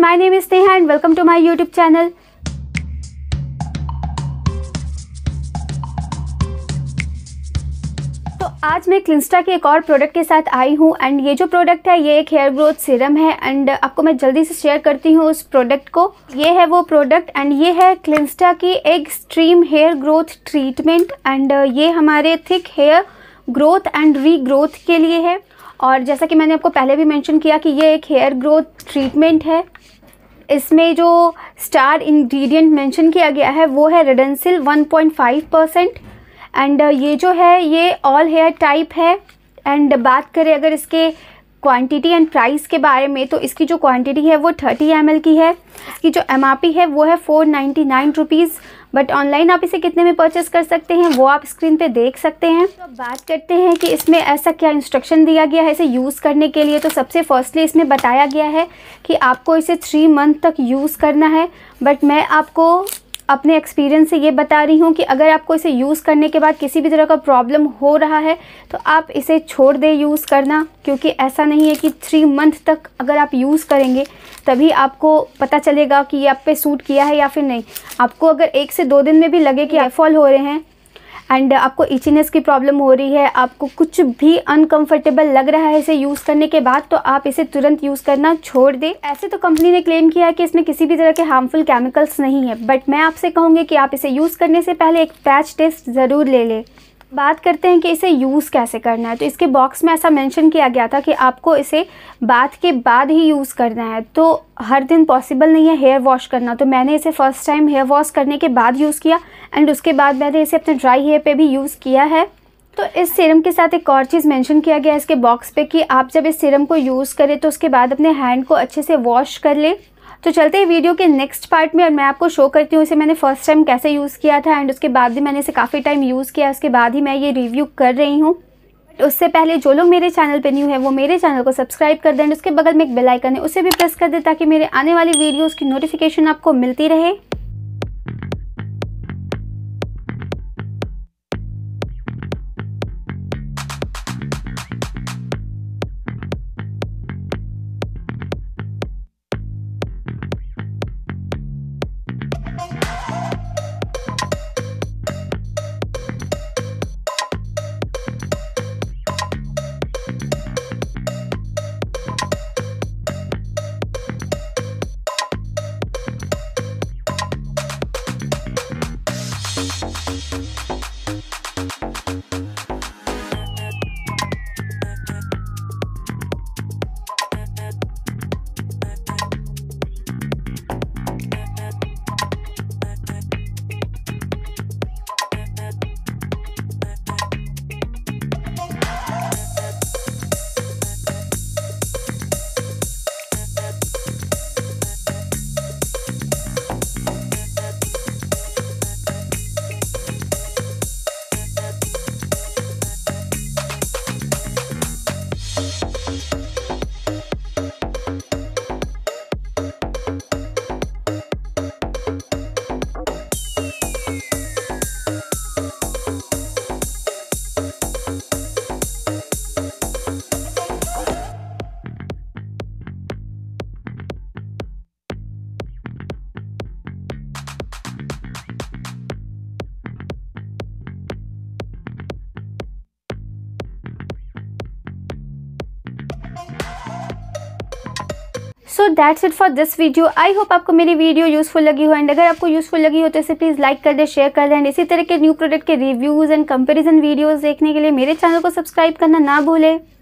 my name is Neha and welcome to my YouTube channel. तो आज मैं क्लिंस्टा के एक और प्रोडक्ट के साथ आई हूँ एंड ये जो प्रोडक्ट है ये एक हेयर ग्रोथ सीरम है एंड आपको मैं जल्दी से शेयर करती हूँ उस प्रोडक्ट को। ये है वो प्रोडक्ट एंड ये है क्लिंस्टा की extreme hair growth treatment and ये हमारे thick hair growth and regrowth के लिए है। और जैसा कि मैंने आपको पहले भी मेंशन किया कि ये एक हेयर ग्रोथ ट्रीटमेंट है। इसमें जो स्टार इंग्रेडिएंट मेंशन किया गया है वो है रेडेंसिल 1.5% एंड ये जो है ये ऑल हेयर टाइप है। एंड बात करें अगर इसके क्वांटिटी एंड प्राइस के बारे में तो इसकी जो क्वांटिटी है वो 30 ml की है। इसकी जो MRP है वो है 499 रुपीज़, बट ऑनलाइन आप इसे कितने में परचेस कर सकते हैं वो आप स्क्रीन पे देख सकते हैं। तो बात करते हैं कि इसमें ऐसा क्या इंस्ट्रक्शन दिया गया है इसे यूज़ करने के लिए। तो सबसे फर्स्टली इसमें बताया गया है कि आपको इसे 3 मंथ तक यूज़ करना है, बट मैं आपको अपने एक्सपीरियंस से ये बता रही हूँ कि अगर आपको इसे यूज़ करने के बाद किसी भी तरह का प्रॉब्लम हो रहा है तो आप इसे छोड़ दें यूज़ करना, क्योंकि ऐसा नहीं है कि 3 मंथ तक अगर आप यूज़ करेंगे तभी आपको पता चलेगा कि ये आप पे सूट किया है या फिर नहीं। आपको अगर 1 से 2 दिन में भी लगे कि हेयर फॉल हो रहे हैं एंड आपको इचीनेस की प्रॉब्लम हो रही है, आपको कुछ भी अनकंफर्टेबल लग रहा है इसे यूज़ करने के बाद, तो आप इसे तुरंत यूज़ करना छोड़ दें। ऐसे तो कंपनी ने क्लेम किया है कि इसमें किसी भी तरह के हार्मफुल केमिकल्स नहीं है, बट मैं आपसे कहूँगी कि आप इसे यूज़ करने से पहले एक पैच टेस्ट ज़रूर ले लें। बात करते हैं कि इसे यूज़ कैसे करना है। तो इसके बॉक्स में ऐसा मेंशन किया गया था कि आपको इसे बाथ के बाद ही यूज़ करना है। तो हर दिन पॉसिबल नहीं है हेयर वॉश करना, तो मैंने इसे फ़र्स्ट टाइम हेयर वॉश करने के बाद यूज़ किया एंड उसके बाद मैंने इसे अपने ड्राई हेयर पे भी यूज़ किया है। तो इस सीरम के साथ एक और चीज़ मेंशन किया गया है इसके बॉक्स पे कि आप जब इस सीरम को यूज़ करें तो उसके बाद अपने हैंड को अच्छे से वॉश कर लें। तो चलते हैं वीडियो के नेक्स्ट पार्ट में और मैं आपको शो करती हूँ इसे मैंने फ़र्स्ट टाइम कैसे यूज़ किया था एंड उसके बाद भी मैंने इसे काफ़ी टाइम यूज़ किया, उसके बाद ही मैं ये रिव्यू कर रही हूँ। उससे पहले जो लोग मेरे चैनल पे न्यू है वो मेरे चैनल को सब्सक्राइब कर दें एंड उसके बगल में एक बेल आइकन है उसे भी प्रेस कर दें ताकि मेरे आने वाली वीडियोज़ की नोटिफिकेशन आपको मिलती रहे। So that's it for this video. I hope आपको मेरी वीडियो यूज़फुल लगी हो एंड अगर आपको यूज़फुल लगी हो तो इसे प्लीज़ लाइक कर दे, शेयर कर दें एंड इसी तरह के न्यू प्रोडक्ट के रिव्यूज़ एंड कंपैरिजन वीडियोस देखने के लिए मेरे चैनल को सब्सक्राइब करना ना भूलें।